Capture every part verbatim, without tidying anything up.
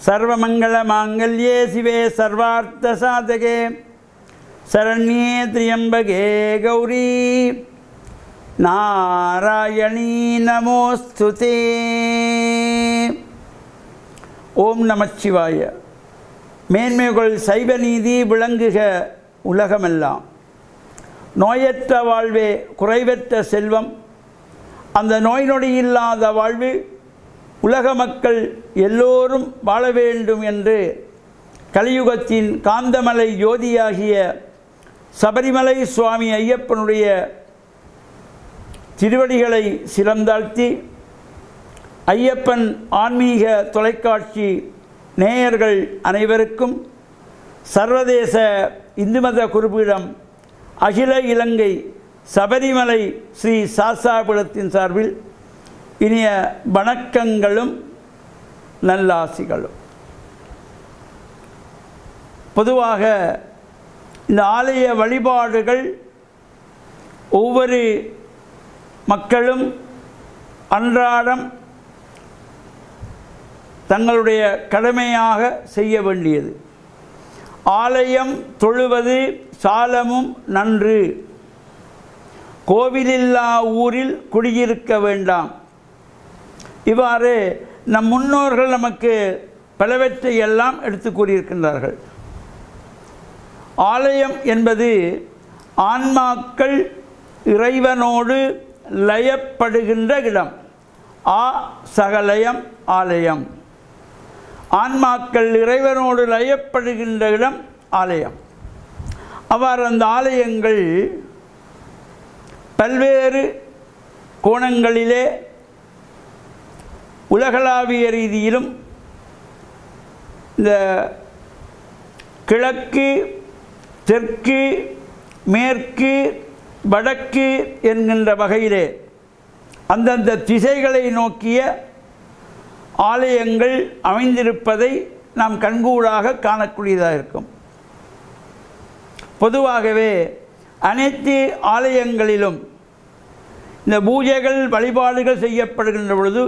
सर्वमंगलमांगल्ये शिवे सर्वार्थसाधके शरण्ये त्र्यंबके गौरी नारायणी नमोस्तुते। ओम नमः शिवाय। மேன்மைகள் சைவ நீதி விளங்குக உலகமெல்லாம். நோயற்ற வாழ்வே குறைவற்ற செல்வம். அந்த நோய் நொடி இல்லாத வாழ்வு உலக மக்கள் எல்லோரும் வாழ வேண்டும் என்று கலியுகத்தின் காந்தமலை ஜோதியாகிய சபரிமலை சுவாமி ஐயப்பனுடைய திருவடிகளை சிறந்தாழ்த்தி ஐயப்பன் ஆன்மீக தொலைக்காட்சி நேயர்கள் அனைவருக்கும் சர்வதேச இந்து மத குருபீடம் அகில இலங்கை சபரிமலை ஸ்ரீ சாஸ்தாபுரத்தின் சார்பில் இனிய வணக்கங்களும் நல்லாசிகளும். பொதுவாக இந்த ஆலய வழிபாடுகள் ஒவ்வொரு மக்களும் அன்றாடம் தங்களுடைய கடமையாக செய்ய வேண்டியது. ஆலயம் தொழுவது சாலமும் நன்று, கோவிலில்லா ஊரில் குடியிருக்க வேண்டாம். இவ்வாறு நம் முன்னோர்கள் நமக்கு பலவற்றை எல்லாம் எடுத்து கூறியிருக்கின்றார்கள். ஆலயம் என்பது ஆன்மாக்கள் இறைவனோடு லயப்படுகின்ற இடம். ஆ சகலயம் ஆலயம். ஆன்மாக்கள் இறைவனோடு லயப்படுகின்ற இடம் ஆலயம். அவ்வாறு அந்த ஆலயங்கள் பல்வேறு கோணங்களிலே உலகளாவிய ரீதியிலும் இந்த கிழக்கு தெற்கு மேற்கு வடக்கு என்கின்ற வகையிலே அந்தந்த திசைகளை நோக்கிய ஆலயங்கள் அமைந்திருப்பதை நாம் கண்கூடாக காணக்கூடியதாக இருக்கும். பொதுவாகவே அனைத்து ஆலயங்களிலும் இந்த பூஜைகள் வழிபாடுகள் செய்யப்படுகின்ற பொழுது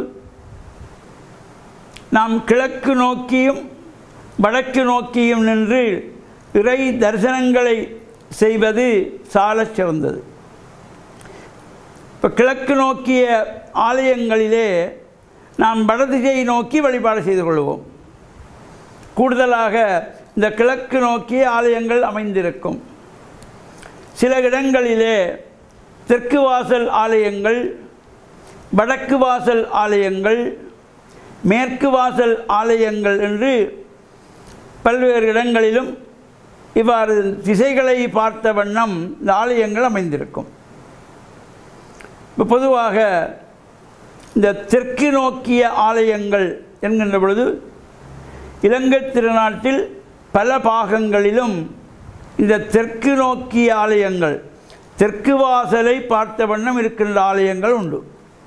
நாம் கிழக்கு நோக்கியும் வடக்கு நோக்கியும் நின்று இறை தரிசனங்களை செய்வது சாலச் சிறந்தது. இப்போ கிழக்கு நோக்கிய ஆலயங்களிலே நாம் வடதிசையை நோக்கி வழிபாடு செய்து கொள்வோம். கூடுதலாக இந்த கிழக்கு நோக்கிய ஆலயங்கள் அமைந்திருக்கும். சில இடங்களிலே தெற்கு வாசல் ஆலயங்கள், வடக்கு வாசல் ஆலயங்கள், மேற்கு வாசல் ஆலயங்கள் என்று பல்வேறு இடங்களிலும் இவ்வாறு திசைகளை பார்த்த வண்ணம் இந்த ஆலயங்கள் அமைந்திருக்கும். இப்போ பொதுவாக இந்த தெற்கு நோக்கிய ஆலயங்கள் என்கின்ற பொழுது இலங்கை திருநாட்டில் பல பாகங்களிலும் இந்த தெற்கு நோக்கிய ஆலயங்கள், தெற்கு வாசலை பார்த்த வண்ணம் இருக்கின்ற ஆலயங்கள் உண்டு.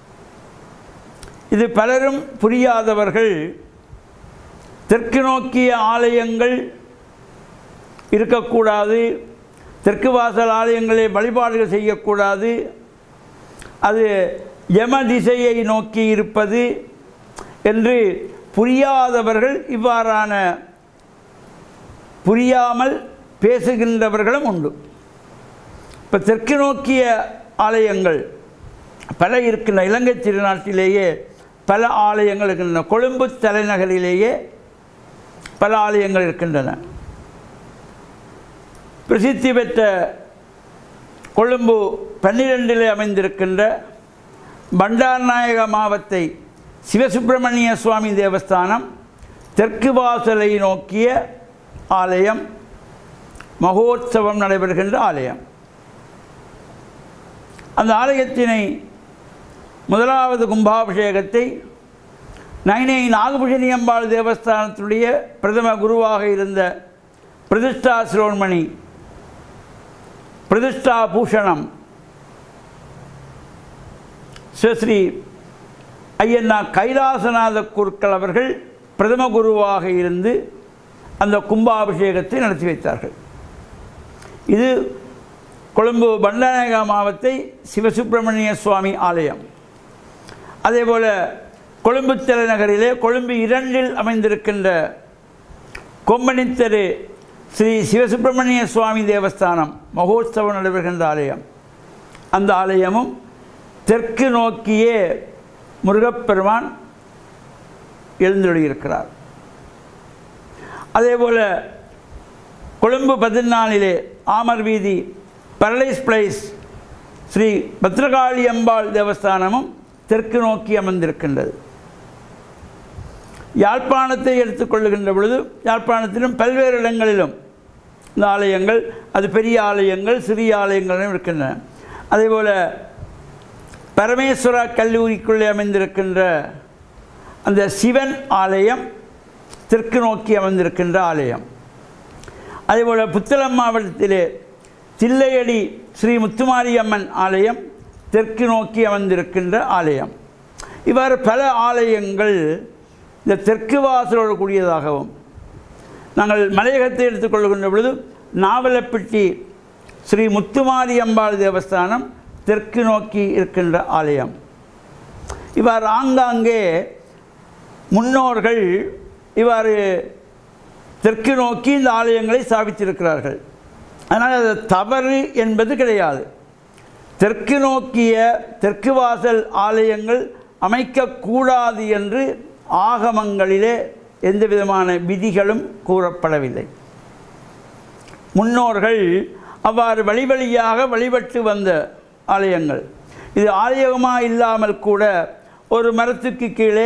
இது பலரும் புரியாதவர்கள் தெற்கு நோக்கிய ஆலயங்கள் இருக்கக்கூடாது, தெற்கு வாசல் ஆலயங்களை வழிபாடுகள் செய்யக்கூடாது, அது யம திசையை நோக்கி இருப்பது என்று புரியாதவர்கள் இவ்வாறான புரியாமல் பேசுகின்றவர்களும் உண்டு. இப்போ தெற்கு நோக்கிய ஆலயங்கள் பல இருக்கின்ற இலங்கை திருநாட்டிலேயே பல ஆலயங்கள் இருக்கின்றன. கொழும்பு தலைநகரிலேயே பல ஆலயங்கள் இருக்கின்றன. பிரசித்தி பெற்ற கொழும்பு பன்னிரெண்டிலே அமைந்திருக்கின்ற பண்டாரநாயக மாவத்தை சிவசுப்பிரமணிய சுவாமி தேவஸ்தானம் தெற்கு வாசலை நோக்கிய ஆலயம், மகோத்சவம் நடைபெறுகின்ற ஆலயம். அந்த ஆலயத்தினை முதலாவது கும்பாபிஷேகத்தை நைனை நாகபூஷணி அம்பாள் தேவஸ்தானத்தினுடைய பிரதம குருவாக இருந்த பிரதிஷ்டா சிரோன்மணி பிரதிஷ்டா பூஷணம் ஸ்ரீ ஐயன்னா கைலாசநாத குருக்கள் அவர்கள் பிரதம குருவாக இருந்து அந்த கும்பாபிஷேகத்தை நடத்தி வைத்தார்கள். இது கொழும்பு பண்டாரநாயக மாவத்தை சிவசுப்பிரமணிய சுவாமி ஆலயம். அதேபோல் கொழும்பு தலைநகரிலே கொழும்பு இரண்டில் அமைந்திருக்கின்ற கொம்பனித்தரு ஸ்ரீ சிவசுப்பிரமணிய சுவாமி தேவஸ்தானம் மகோத்சவம் நடைபெறுகின்ற ஆலயம். அந்த ஆலயமும் தெற்கு நோக்கியே முருகப்பெருமான் எழுந்தருளியிருக்கிறார். அதேபோல் கொழும்பு பதினாலிலே ஆமர் வீதி பரலைஸ் பிளேஸ் ஸ்ரீ பத்ரகாளி அம்பாள் தேவஸ்தானமும் தெற்கு நோக்கி அமர்ந்திருக்கின்றது. யாழ்ப்பாணத்தை எடுத்துக்கொள்ளுகின்ற பொழுது யாழ்ப்பாணத்திலும் பல்வேறு இடங்களிலும் இந்த ஆலயங்கள், அது பெரிய ஆலயங்கள் சிறிய ஆலயங்களும் இருக்கின்றன. அதேபோல் பரமேஸ்வரா கல்லூரிக்குள்ளே அமைந்திருக்கின்ற அந்த சிவன் ஆலயம் தெற்கு நோக்கி அமர்ந்திருக்கின்ற ஆலயம். அதேபோல் புத்தளம் மாவட்டத்திலே தில்லையடி ஸ்ரீ முத்துமாரியம்மன் ஆலயம் தெற்கு நோக்கி அமர்ந்திருக்கின்ற ஆலயம். இவ்வாறு பல ஆலயங்கள் இந்த தெற்கு வாசலோடு கூடியதாகவும், நாங்கள் மலையகத்தை எடுத்துக்கொள்கின்ற பொழுது நாவலப்பிட்டி ஸ்ரீ முத்துமாரியம்பாள் தேவஸ்தானம் தெற்கு நோக்கி இருக்கின்ற ஆலயம். இவ்வாறு ஆங்காங்கே முன்னோர்கள் இவ்வாறு தெற்கு நோக்கி இந்த ஆலயங்களை ஸ்தாபித்திருக்கிறார்கள். அதனால் அது தவறு என்பது கிடையாது. தெற்கு நோக்கிய தெற்கு வாசல் ஆலயங்கள் அமைக்கக்கூடாது என்று ஆகமங்களிலே எந்த விதமான விதிகளும் கூறப்படவில்லை. முன்னோர்கள் அவ்வாறு வழி வழியாக வழிபட்டு வந்த ஆலயங்கள். இது ஆலயமாக இல்லாமல் கூட ஒரு மரத்துக்கு கீழே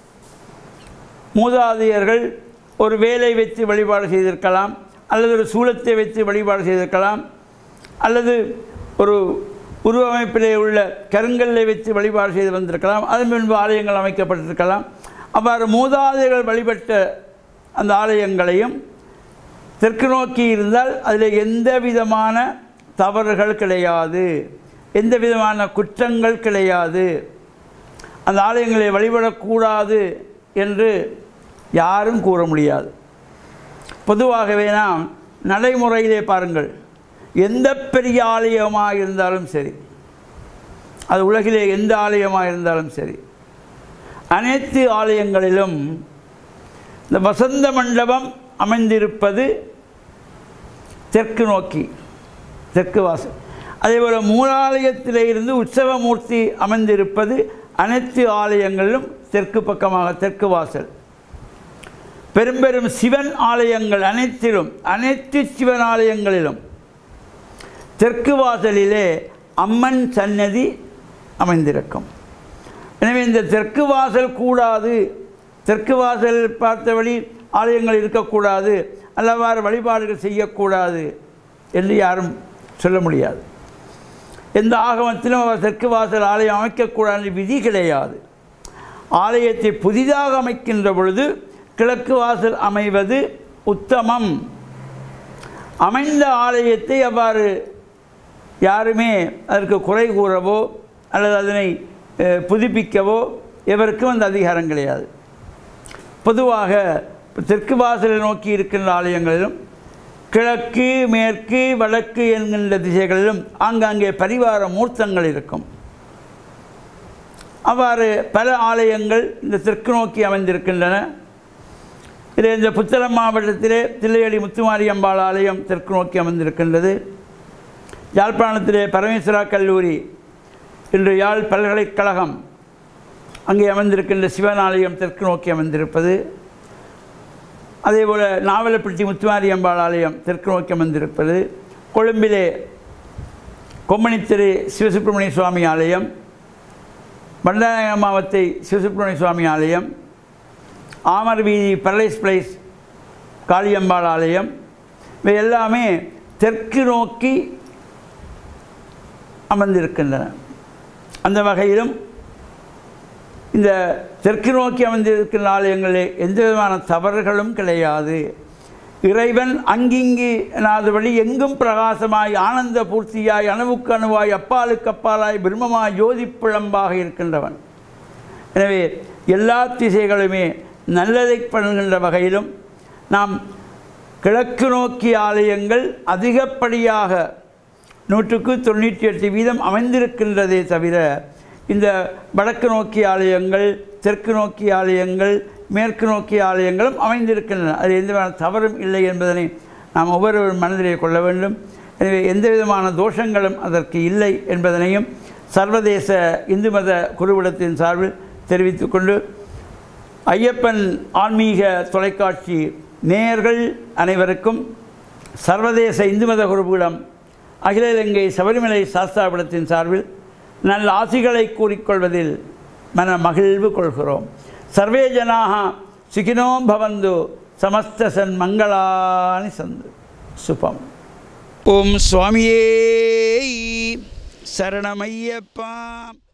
மூதாதையர்கள் ஒரு வேலை வைத்து வழிபாடு செய்திருக்கலாம், அல்லது ஒரு சூலத்தை வைத்து வழிபாடு செய்திருக்கலாம், அல்லது ஒரு உருவமைப்பிலே உள்ள கருங்கல்லை வைத்து வழிபாடு செய்து வந்திருக்கலாம். அதன் பின்பு ஆலயங்கள் அமைக்கப்பட்டிருக்கலாம். அவ்வாறு மூதாதையர்கள் வழிபட்ட அந்த ஆலயங்களையும் தெற்கு நோக்கி இருந்தால் அதில் எந்த விதமான தவறுகள் கிடையாது, எந்த விதமான குற்றங்கள் கிடையாது. அந்த ஆலயங்களை வழிபடக்கூடாது என்று யாரும் கூற முடியாது. பொதுவாகவே நாம் நடைமுறையிலே பாருங்கள், எந்த பெரிய ஆலயமாக இருந்தாலும் சரி, அது உலகிலே எந்த ஆலயமாக இருந்தாலும் சரி, அனைத்து ஆலயங்களிலும் இந்த வசந்த மண்டபம் அமைந்திருப்பது தெற்கு நோக்கி, தெற்கு வாசல். அதேபோல் மூலாலயத்திலே இருந்து உற்சவமூர்த்தி அமைந்திருப்பது அனைத்து ஆலயங்களிலும் தெற்கு பக்கமாக தெற்கு வாசல். பெரும்பெரும் சிவன் ஆலயங்கள் அனைத்திலும், அனைத்து சிவன் ஆலயங்களிலும் தெற்கு வாசலிலே அம்மன் சன்னதி அமைந்திருக்கும். எனவே இந்த தெற்கு வாசல் கூடாது, தெற்கு வாசல் பார்த்தபடி ஆலயங்கள் இருக்கக்கூடாது, அல்லவாறு வழிபாடுகள் செய்யக்கூடாது என்று யாரும் சொல்ல முடியாது. எந்த ஆகமத்திலும் அவர் தெற்கு வாசல் ஆலயம் அமைக்கக்கூடாது விதி கிடையாது. ஆலயத்தை புதிதாக அமைக்கின்ற பொழுது கிழக்கு வாசல் அமைவது உத்தமம். அமைந்த ஆலயத்தை அவ்வாறு யாருமே அதற்கு குறை கூறவோ அல்லது அதனை புதுப்பிக்கவோ எவருக்கும் அந்த அதிகாரம் கிடையாது. பொதுவாக தெற்கு வாசலை நோக்கி இருக்கின்ற ஆலயங்களிலும் கிழக்கு மேற்கு வடக்கு என்கின்ற திசைகளிலும் ஆங்காங்கே பரிவார மூர்த்தங்கள் இருக்கும். அவ்வாறு பல ஆலயங்கள் இந்த தெற்கு நோக்கி அமைந்திருக்கின்றன. இதில் இந்த புத்தளம் மாவட்டத்திலே தில்லையடி முத்துமாரியம்பாள் ஆலயம் தெற்கு நோக்கி அமைந்திருக்கின்றது. யாழ்ப்பாணத்திலே பரமேஸ்வரா கல்லூரி இன்று யாழ் பல்கலைக்கழகம் அங்கே அமைந்திருக்கின்ற சிவன் ஆலயம் தெற்கு நோக்கி அமைந்திருப்பது. அதேபோல் நாவலப்பிட்டி முத்துமாரியம்பாள் ஆலயம் தெற்கு நோக்கி அமைந்திருப்பது. கொழும்பிலே கொம்பனித்திரு சிவசுப்பிரமணிய சுவாமி ஆலயம், பண்டாரநாயக மாவத்தை சிவசுப்பிரமணிய சுவாமி ஆலயம், ஆமர் வீதி பரலைஸ் பிளேஸ் காளியம்பாள் ஆலயம், இவை எல்லாமே தெற்கு நோக்கி அமர்ந்திருக்கின்றன. அந்த வகையிலும் இந்த தெற்கு நோக்கி அமர்ந்திருக்கின்ற ஆலயங்களில் எந்த விதமான தவறுகளும் கிடையாது. இறைவன் அங்கிங்கு நாதபடி எங்கும் பிரகாசமாய் ஆனந்த பூர்த்தியாய் அணுவுக்கு அணுவாய் அப்பாலுக்கு அப்பாலாய் பிரம்மமாய் ஜோதிப்பிழம்பாக இருக்கின்றவன். எனவே எல்லா திசைகளுமே நல்லதை பண்ணுகின்ற வகையிலும் நாம் கிழக்கு நோக்கிய ஆலயங்கள் அதிகப்படியாக நூற்றுக்கு தொண்ணூற்றி எட்டு வீதம் அமைந்திருக்கின்றதே தவிர இந்த வடக்கு நோக்கிய ஆலயங்கள் தெற்கு நோக்கிய ஆலயங்கள் மேற்கு நோக்கிய ஆலயங்களும் அமைந்திருக்கின்றன. அது எந்த விதமான தவறும் இல்லை என்பதனை நாம் ஒவ்வொருவரும் மனதிலே கொள்ள வேண்டும். எனவே எந்த விதமான தோஷங்களும் அதற்கு இல்லை என்பதனையும் சர்வதேச இந்து மத குருவிடத்தின் சார்பில் தெரிவித்துக்கொண்டு, ஐயப்பன் ஆன்மீக தொலைக்காட்சி நேயர்கள் அனைவருக்கும் சர்வதேச இந்து மத குருவிடம் அகில இலங்கை சபரிமலை சாஸ்தாவிடத்தின் சார்பில் நல்ல ஆசிகளை கூறிக்கொள்வதில் மன மகிழ்வு கொள்கிறோம். சர்வே ஜனாக சுகினோ பவந்து சமஸ்த சன் மங்களானி சந்து சுபம். ஓம் சுவாமியே சரணமையப்பா.